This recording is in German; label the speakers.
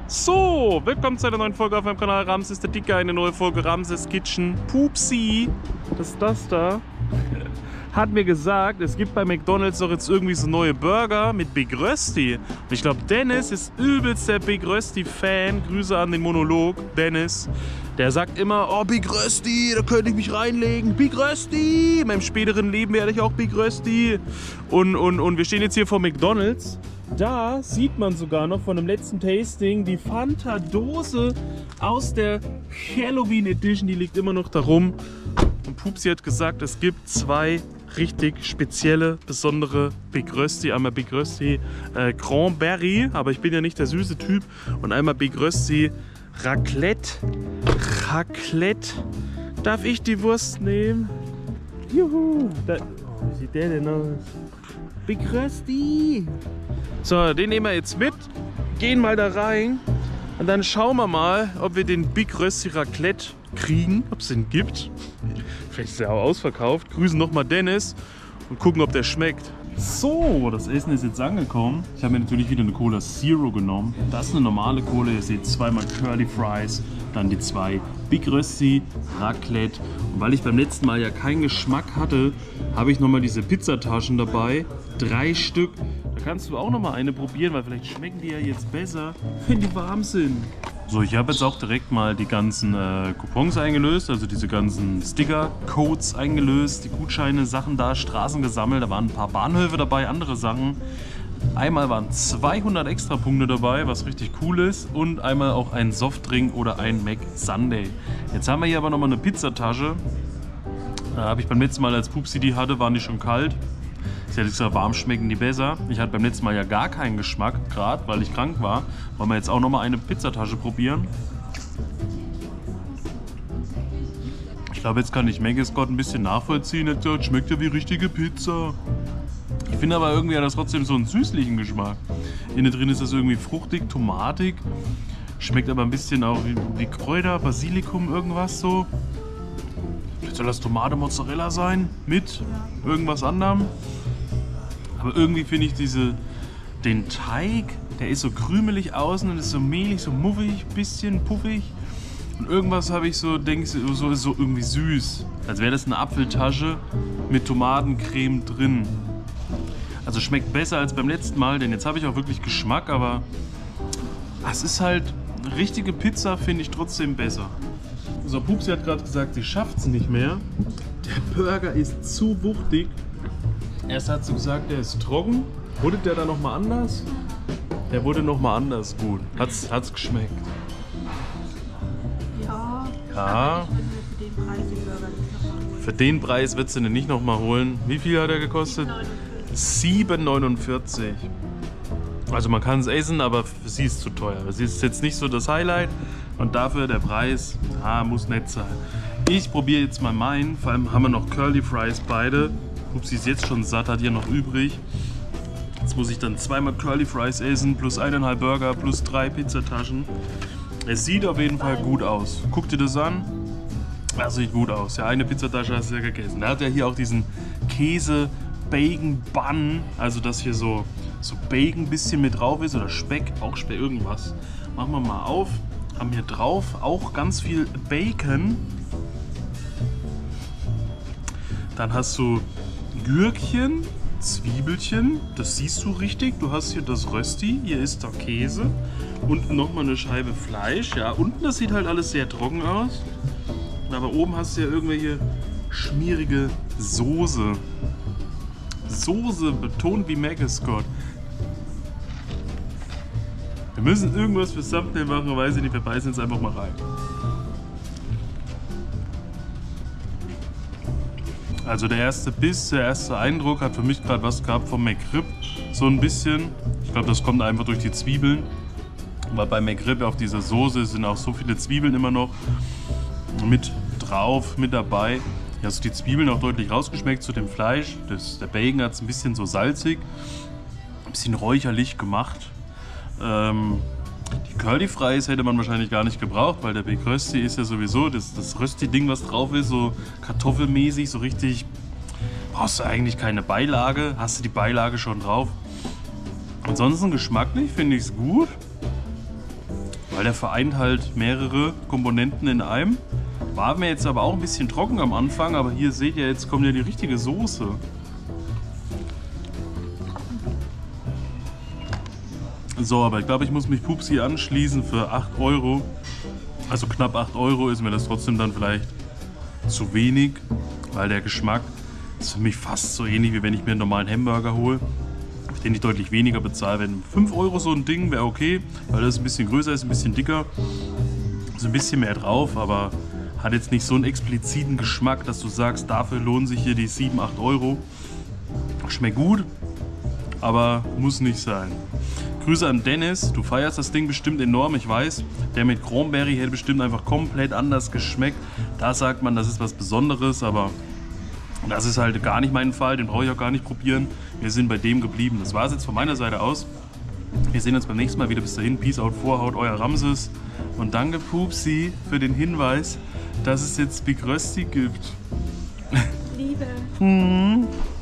Speaker 1: So, willkommen zu einer neuen Folge auf meinem Kanal Ramses der Dicke, eine neue Folge Ramses Kitchen. Pupsi, das ist das da, hat mir gesagt, es gibt bei McDonald's doch jetzt irgendwie so neue Burger mit Big Rösti. Und ich glaube, Dennis ist übelst der Big Rösti-Fan. Grüße an den Monolog, Dennis. Der sagt immer, oh Big Rösti, da könnte ich mich reinlegen. Big Rösti, in meinem späteren Leben werde ich auch Big Rösti. Und wir stehen jetzt hier vor McDonald's. Da sieht man sogar noch von dem letzten Tasting die Fanta-Dose aus der Halloween Edition. Die liegt immer noch da rum. Und Pupsi hat gesagt, es gibt zwei richtig spezielle, besondere Big Rösti. Einmal Big Rösti Cranberry, aber ich bin ja nicht der süße Typ. Und einmal Big Rösti Raclette. Raclette. Darf ich die Wurst nehmen? Juhu. Wie sieht der denn aus? Big Rösti. So, den nehmen wir jetzt mit, gehen mal da rein und dann schauen wir mal, ob wir den Big Rösti Raclette kriegen, ob es den gibt. Vielleicht ist er auch ausverkauft. Grüßen nochmal Dennis und gucken, ob der schmeckt. So, das Essen ist jetzt angekommen. Ich habe mir natürlich wieder eine Cola Zero genommen. Das ist eine normale Cola. Ihr seht zweimal Curly Fries, dann die zwei Big Rösti Raclette. Und weil ich beim letzten Mal ja keinen Geschmack hatte, habe ich nochmal diese Pizzataschen dabei. 3 Stück. Da kannst du auch nochmal eine probieren, weil vielleicht schmecken die ja jetzt besser, wenn die warm sind. So, ich habe jetzt auch direkt mal die ganzen Coupons eingelöst, also diese ganzen Sticker-Codes eingelöst, die Gutscheine, Sachen da, Straßen gesammelt, da waren ein paar Bahnhöfe dabei, andere Sachen. Einmal waren 200 Extrapunkte dabei, was richtig cool ist, und einmal auch ein Softdrink oder ein Mac Sunday. Jetzt haben wir hier aber nochmal eine Pizzatasche. Habe ich beim letzten Mal, als Pupsi die hatte, waren die schon kalt. Ich hätte gesagt, warm schmecken die besser. Ich hatte beim letzten Mal ja gar keinen Geschmack, gerade weil ich krank war. Wollen wir jetzt auch nochmal eine Pizzatasche probieren. Ich glaube, jetzt kann ich Megascott ein bisschen nachvollziehen. Er sagt, schmeckt ja wie richtige Pizza. Ich finde aber irgendwie hat das trotzdem so einen süßlichen Geschmack. Innen drin ist das irgendwie fruchtig, tomatig. Schmeckt aber ein bisschen auch wie Kräuter, Basilikum, irgendwas so. Vielleicht soll das Tomate Mozzarella sein mit irgendwas anderem. Aber irgendwie finde ich den Teig, der ist so krümelig außen und ist so mehlig, so muffig, bisschen puffig. Und irgendwas habe ich so, denke ich, so ist so irgendwie süß. Als wäre das eine Apfeltasche mit Tomatencreme drin. Also schmeckt besser als beim letzten Mal, denn jetzt habe ich auch wirklich Geschmack, aber es ist halt, richtige Pizza finde ich trotzdem besser. So, Pupsi hat gerade gesagt, sie schafft es nicht mehr. Der Burger ist zu wuchtig. Erst hat sie gesagt, der ist trocken. Wurde der da nochmal anders? Der wurde nochmal anders gut. Hat's geschmeckt?
Speaker 2: Ja.
Speaker 1: Ja.
Speaker 2: Ich würde für den Preis den Burger nicht nochmal holen.
Speaker 1: Für den Preis wird sie den nicht nochmal holen. Wie viel hat er gekostet? 7,49. Also man kann es essen, aber für sie ist zu teuer. Sie ist jetzt nicht so das Highlight und dafür der Preis, muss nett sein. Ich probiere jetzt mal meinen. Vor allem haben wir noch Curly Fries beide. Pupsi ist jetzt schon satt, hat hier noch übrig. Jetzt muss ich dann zweimal Curly Fries essen, plus 1,5 Burger, plus 3 Pizzataschen. Es sieht auf jeden Fall gut aus. Guck dir das an. Das sieht gut aus. Ja, eine Pizzatasche hast du ja gegessen. Da hat er hier auch diesen Käse-Bacon-Bun. Also dass hier so Bacon ein bisschen mit drauf ist oder Speck, auch Speck, irgendwas. Machen wir mal auf. Haben hier drauf auch ganz viel Bacon. Dann hast du Gürkchen, Zwiebelchen, das siehst du richtig. Du hast hier das Rösti, hier ist der Käse. Unten nochmal eine Scheibe Fleisch. Ja, unten das sieht halt alles sehr trocken aus. Aber oben hast du ja irgendwelche schmierige Soße. Soße betont wie Megascott. Wir müssen irgendwas für Thumbnail machen, weiß ich nicht, wir beißen jetzt einfach mal rein. Also der erste Biss, der erste Eindruck hat für mich gerade was gehabt vom McRib. So ein bisschen. Ich glaube, das kommt einfach durch die Zwiebeln. Weil bei McRib auf dieser Soße sind auch so viele Zwiebeln immer noch mit drauf, mit dabei. Hier hast du die Zwiebeln auch deutlich rausgeschmeckt zu dem Fleisch. Der Bacon hat es ein bisschen so salzig, ein bisschen räucherlich gemacht. Die Curly Fries hätte man wahrscheinlich gar nicht gebraucht, weil der Big Rösti ist ja sowieso das Rösti-Ding, was drauf ist, so kartoffelmäßig, so richtig. Brauchst du eigentlich keine Beilage, hast du die Beilage schon drauf. Ansonsten geschmacklich finde ich es gut. weil der vereint halt mehrere Komponenten in einem. War mir jetzt aber auch ein bisschen trocken am Anfang, aber hier seht ihr, jetzt kommt ja die richtige Soße. So, aber ich glaube, ich muss mich Pupsi anschließen für 8 Euro. Also knapp 8 Euro ist mir das trotzdem dann vielleicht zu wenig, weil der Geschmack ist für mich fast so ähnlich, wie wenn ich mir einen normalen Hamburger hole, auf den ich deutlich weniger bezahle. Wenn 5 Euro so ein Ding wäre okay, weil das ein bisschen größer ist, ein bisschen dicker, ist ein bisschen mehr drauf, aber hat jetzt nicht so einen expliziten Geschmack, dass du sagst, dafür lohnen sich hier die 7, 8 Euro. Schmeckt gut, aber muss nicht sein. Grüße an Dennis, du feierst das Ding bestimmt enorm, ich weiß. Der mit Cranberry hätte bestimmt einfach komplett anders geschmeckt. Da sagt man, das ist was Besonderes, aber das ist halt gar nicht mein Fall, den brauche ich auch gar nicht probieren. Wir sind bei dem geblieben. Das war es jetzt von meiner Seite aus. Wir sehen uns beim nächsten Mal wieder. Bis dahin, Peace out, Vorhaut, euer Ramses. Und danke Pupsi für den Hinweis, dass es jetzt Big Rösti gibt.
Speaker 2: Liebe.